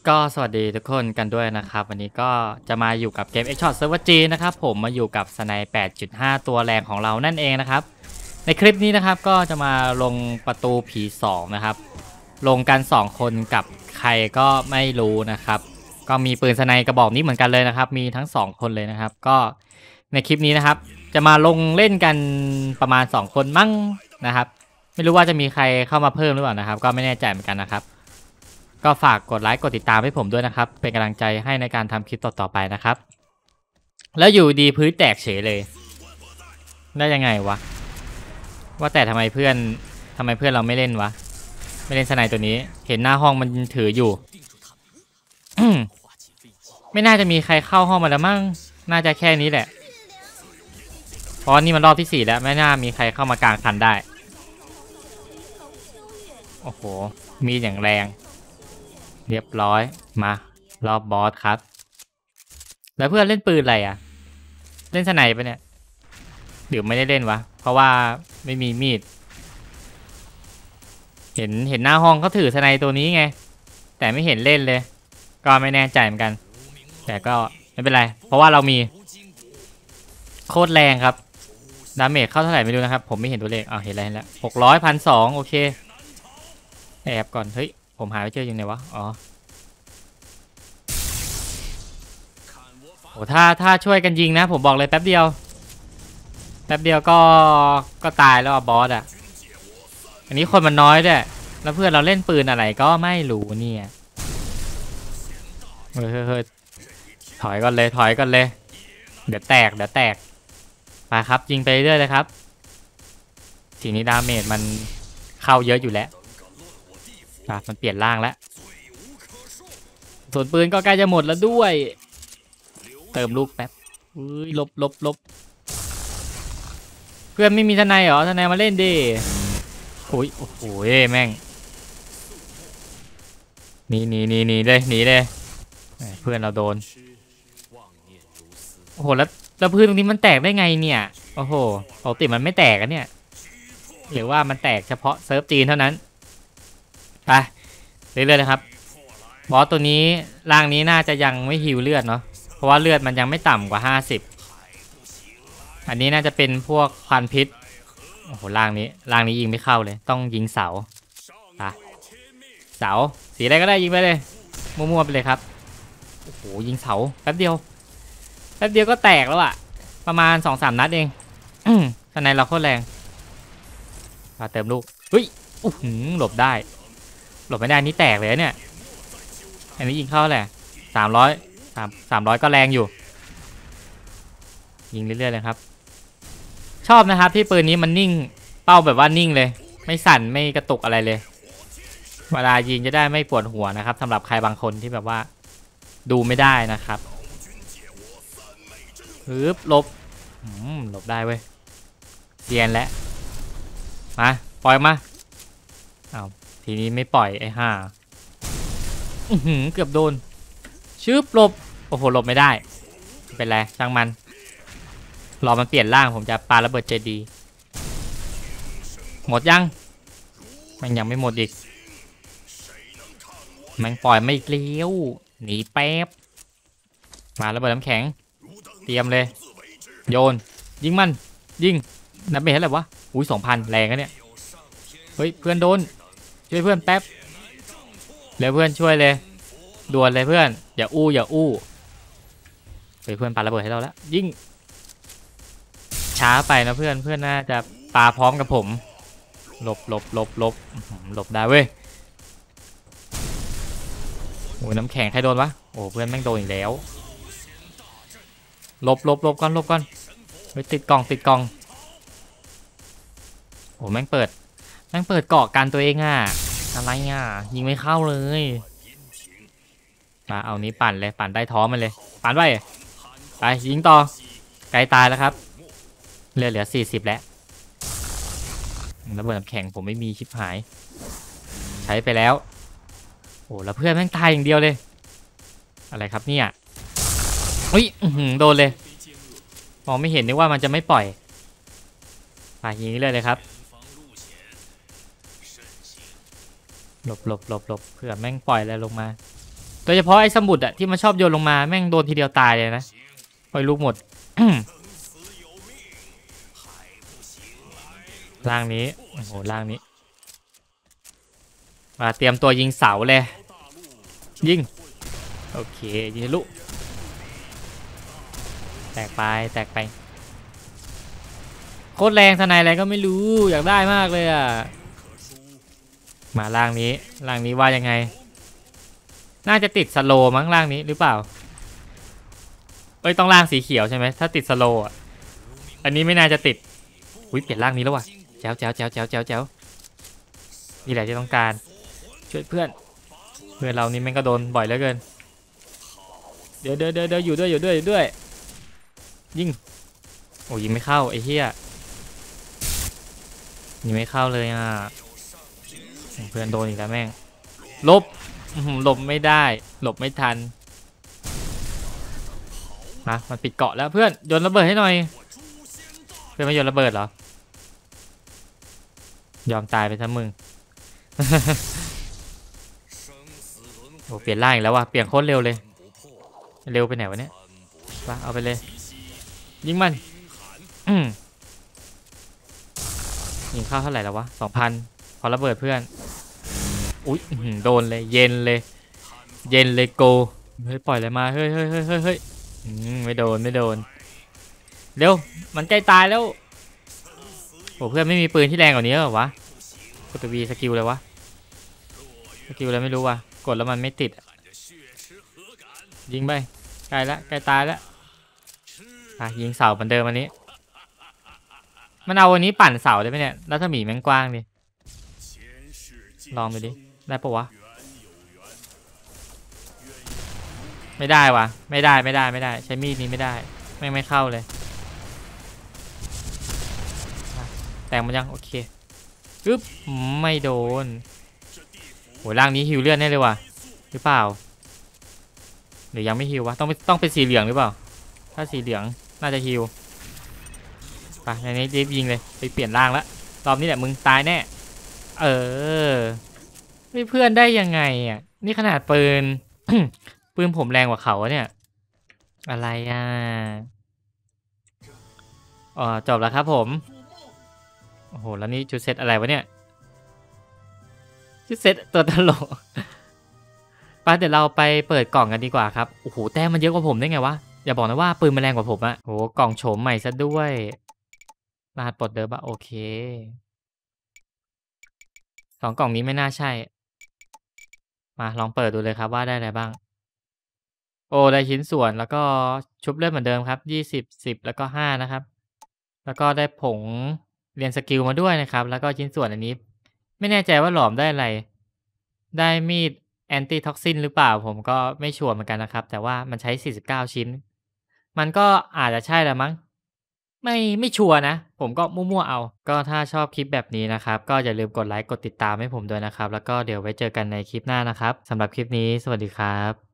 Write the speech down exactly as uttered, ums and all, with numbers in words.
ก็สวัสดีทุกคนกันด้วยนะครับวันนี้ก็จะมาอยู่กับเกม X-Shot Server G นะครับผมมาอยู่กับสไน แปดจุดห้า ตัวแรงของเรานั่นเองนะครับในคลิปนี้นะครับก็จะมาลงประตูผีสองนะครับลงกันสองคนกับใครก็ไม่รู้นะครับก็มีปืนสไนกระบอกนี้เหมือนกันเลยนะครับมีทั้งสองคนเลยนะครับก็ในคลิปนี้นะครับจะมาลงเล่นกันประมาณสองคนมั้งนะครับไม่รู้ว่าจะมีใครเข้ามาเพิ่มหรือเปล่านะครับก็ไม่แน่ใจเหมือนกันนะครับก็ฝากกดไลค์กดติดตามให้ผมด้วยนะครับเป็นกำลังใจให้ในการทำคลิปต่อๆไปนะครับแล้วอยู่ดีพื้นแตกเฉยเลยได้ยังไงวะว่าแต่ทำไมเพื่อนทำไมเพื่อนเราไม่เล่นวะไม่เล่นสไนตัวนี้เห็นหน้าห้องมันถืออยู่ ไม่น่าจะมีใครเข้าห้องมาแล้วมั้งน่าจะแค่นี้แหละเพราะนี่มันรอบที่สี่แล้วไม่น่ามีใครเข้ามากลางคันได้โอ้โหมีอย่างแรงเรียบร้อยมารอบบอสครับแล้วเพื่อนเล่นปืนอะไรอ่ะเล่นสไนปะเนี่ยหรือไม่ได้เล่นวะเพราะว่าไม่มีมีดเห็นเห็นหน้าห้องเขาถือสไนตัวนี้ไงแต่ไม่เห็นเล่นเลยก็ไม่แน่ใจเหมือนกันแต่ก็ไม่เป็นไรเพราะว่าเรามีโคตรแรงครับดาเมจเข้าเท่าไหร่ไม่รู้นะครับผมไม่เห็นตัวเลขอ้าวเห็นอะไรแล้วหกร้อยพันสองโอเคแอบก่อนเฮ้ยผมหาไม่เจอยังไงวะอ๋อโอ้ถ้าถ้าช่วยกันยิงนะผมบอกเลยแป๊บเดียวแป๊บเดียวก็ก็ตายแล้วบอสอ่ะอันนี้คนมันน้อยด้วยแล้วเพื่อนเราเล่นปืนอะไรก็ไม่รู้เนี่ยเฮ้ยเฮ้ยถอยก่อนเลยถอยก่อนเลยเดี๋ยวแตกเดี๋ยวแตกไปครับยิงไปเรื่อยเลยครับทีนี้ดาเมจมันเข้าเยอะอยู่แล้วมันเปลี่ยนร่างแล้วส่วนปืนก็ใกล้จะหมดแล้วด้วยเติมลูกแป๊บอุ้ยลบลบลบเพื่อนไม่มีทนายเหรอทนายมาเล่นดิโอ้ยโอ้โหแม่งหนีหนีหนีหนีเลยหนีเลยเพื่อนเราโดนโอ้โหแล้วแล้วพื้นตรงนี้มันแตกได้ไงเนี่ยโอ้โหปกติมันไม่แตกอะเนี่ยหรือว่ามันแตกเฉพาะเซิร์ฟจีนเท่านั้นไปเรื่อยๆเลยครับบอสตัวนี้ร่างนี้น่าจะยังไม่ฮิวเลือดเนาะเพราะว่าเลือดมันยังไม่ต่ำกว่าห้าสิบอันนี้น่าจะเป็นพวกควันพิษโอ้โหร่างนี้ร่างนี้ยิงไม่เข้าเลยต้องยิงเสาไปเสาสีอะไรก็ได้ยิงไปเลยมั่วๆไปเลยครับโอ้โหยิงเสาแป๊บเดียวแป๊บเดียวก็แตกแล้วอะประมาณ สองสาม นัดเองข้างในเราโคตรแรงมาเติมลูกเฮ้ยอู้หูหลบได้หลบไม่ได้นี่แตกเลยเนี่ยอันนี้ยิงเข้าแหละสามร้อยสามสามร้อยก็แรงอยู่ยิงเรื่อยๆเลยครับชอบนะครับที่ปืนนี้มันนิ่งเป้าแบบว่านิ่งเลยไม่สั่นไม่กระตุกอะไรเลยเวลายิงจะได้ไม่ปวดหัวนะครับสำหรับใครบางคนที่แบบว่าดูไม่ได้นะครับฮึบหลบหลบได้เว้ยเซียนแล้วมาปล่อยมาอ้าวทีนี้ไม่ปล่อยไอ้ห่าเกือบโดนชืบหลบโอ้โหหลบไม่ได้เป็นไรช่างมันรอมันเปลี่ยนร่างผมจะปาระเบิดเจดีหมดยังมันยังไม่หมดอีกมันปล่อยไม่เกลี้ยวหนีแป๊บมาระเบิดน้ำแข็งเตรียมเลยโยนยิงมันยิงนับเมตรอะไรวะอุ้ยสองพันแรงนะเนี่ยเฮ้ยเพื่อนโดนช่วยเพื่อนแป๊บเร็วเพื่อนช่วยเลยด่วนเลยเพื่อนอย่าอู้อย่าอู้เฮ้ยเพื่อนปาระเบิดให้เราแล้วยิงช้าไปนะเพื่อนเพื่อนน่าจะปาพร้อมกับผมหลบหลบหลบหลบหลบได้เว้ยโอ้ยน้ำแข็งใครโดนวะโอ้เพื่อนแม่งโดนอีกแล้วหลบหลบหลบก่อนหลบก่อนไปติดกล่องติดกล่องโอ้แม่งเปิดแม่งเปิดเกาะกันตัวเองอ่ะอะไรอ่ะยิงไม่เข้าเลยมาเอานี้ปั่นเลยปั่นได้ท้อมันเลยปั่นไปไปยิงต่อไกลตายแล้วครับเหลือเหลือสี่สิบแล้วระเบิดน้ำแข็งผมไม่มีชิบหายใช้ไปแล้วโอ้แล้วเพื่อนแม่งตายอย่างเดียวเลยอะไรครับเนี่ยอุ้ยโดนเลยมองไม่เห็นนึกว่ามันจะไม่ปล่อยไปยิงเลยเลยครับหลบหลบหลบหลบเผื่อแม่งปล่อยอะไรลงมาโดยเฉพาะไอ้สมุดอะที่มันชอบโยนลงมาแม่งโดนทีเดียวตายเลยนะปล่อยลูกหมด ล่างนี้โอ้โหล่างนี้มาเตรียมตัวยิงเสาเลยยิงโอเคยิงทะลุแตกไปแตกไปโคตรแรงทนายอะไรก็ไม่รู้อยากได้มากเลยอ่ะมาล่างนี้ล่างนี้ว่ายังไงน่าจะติดสโลมั้งล่างนี้หรือเปล่าเอ้ยต้องล่างสีเขียวใช่ไหมถ้าติดสโลอ่ะอันนี้ไม่น่าจะติดอุ้ยเปลี่ยนล่างนี้แล้วว่ะแจ๋วแจ๋วแจ๋วแจ๋วแจ๋วแจ๋วนี่แหละที่ต้องการช่วยเพื่อนเพื่อนเรานี่แม่งก็โดนบ่อยเหลือเกินเดี๋ยวเดี๋ยวเดี๋ยวอยู่ด้วยอยู่ด้วยอยู่ด้วยยิงโอ้ยิงไม่เข้าไอ้เหี้ยยิงไม่เข้าเลยอ่ะเพื่อนโดนอีกแล้วแม่งลบหลบไม่ได้หลบไม่ทันนะมันปิดเกาะแล้วเพื่อนโยนระเบิดให้หน่อยเพื่อนไม่โยนระเบิดเหรอยอมตายไปซะมึง โอ้เปลี่ยนร่างอีกแล้วว่ะเปลี่ยนโคตรเร็วเลยเร็วไปไหนวะเนี่ยมาเอาไปเลยยิงมันอืมยิงเข้าเท่าไหร่แล้ววะสองพันพอระเบิดเพื่อนอุ๊ยโดนเลยเย็นเลยเย็นเลยโกเฮ้ยปล่อยอะไรมาเฮ้ยเฮ้ยเฮ้ยเฮ้ยเฮ้ยไม่โดนไม่โดนเร็วมันใกล้ตายแล้วโอ้เพื่อนไม่มีปืนที่แรงกว่านี้หรอวะกดตัววีสกิลเลยวะสกิลอะไรไม่รู้ว่ะกดแล้วมันไม่ติดยิงไปใกล้ละใกล้ตายแล้วอ่ะยิงเสาเหมือนเดิมอันนี้มันเอาวันนี้ปั่นเสาได้ไหมเนี่ยรัศมีแม่งกว้างดิลองไปดิได้ปะวะไม่ได้วะไม่ได้ไม่ได้ไม่ได้ใช้มีดนี้ไม่ได้ไม่ไม่เข้าเลยแต่งมันยังโอเคปึ๊บไม่โดนโหร่างนี้ฮิวเลือดแน่เลยว่ะหรือเปล่าหรือยังไม่ฮิววะต้องต้องเป็นสีเหลืองหรือเปล่าถ้าสีเหลืองน่าจะฮิวไปในนี้รีบยิงเลยไปเปลี่ยนร่างแล้วรอบนี้แหละมึงตายแน่เออไม่เพื่อนได้ยังไงอ่ะนี่ขนาดปืน ปืนผมแรงกว่าเขาเนี่ยอะไรอ่ะอ๋อจบแล้วครับผมโอ้โหแล้วนี่ชุดเซตอะไรวะเนี่ยชุดเซตตัวตลกไปเดี๋ยวเราไปเปิดกล่องกันดีกว่าครับโอ้โหแต้มมันเยอะกว่าผมได้ไงวะอย่าบอกนะว่าปืนมันแรงกว่าผมอะโอ้โหกล่องโฉมใหม่ซะด้วยรหัสปลดเดิมอะโอเคสองกล่องนี้ไม่น่าใช่มาลองเปิดดูเลยครับว่าได้อะไรบ้างโอ้ได้ชิ้นส่วนแล้วก็ชุบเลือดเหมือนเดิมครับยี่สิบ สิบแล้วก็ห้านะครับแล้วก็ได้ผงเรียนสกิลมาด้วยนะครับแล้วก็ชิ้นส่วนอันนี้ไม่แน่ใจว่าหลอมได้อะไรได้มีดแอนตี้ท็อกซินหรือเปล่าผมก็ไม่ชัวร์เหมือนกันนะครับแต่ว่ามันใช้สี่สิบเก้าชิ้นมันก็อาจจะใช่แล้วมั้งไม่ไม่ชัวร์นะผมก็มั่วๆเอาก็ถ้าชอบคลิปแบบนี้นะครับก็อย่าลืมกดไลค์กดติดตามให้ผมด้วยนะครับแล้วก็เดี๋ยวไว้เจอกันในคลิปหน้านะครับสำหรับคลิปนี้สวัสดีครับ